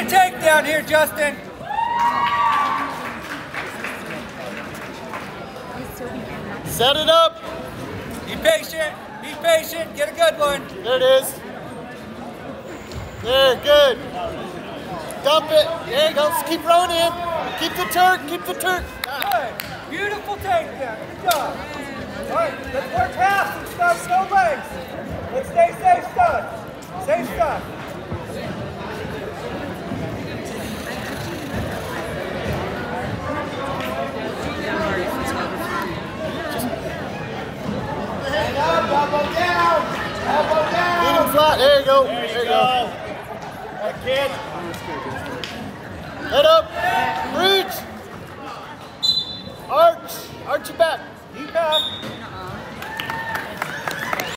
a takedown here, Justin. Set it up. Be patient. Be patient. Get a good one. There it is. There, good. Dump it. There you go. Just keep rowing in. Keep the Turk. Keep the Turk. Good. Beautiful takedown. Good job. All right, let's work half and stuff, no legs. Let's stay safe stuff. Safe stuff. Elbow down! Elbow down! Lead him flat. There you go. There you go. That kid. Head up. Reach. Arch. Arch your back. Deep back.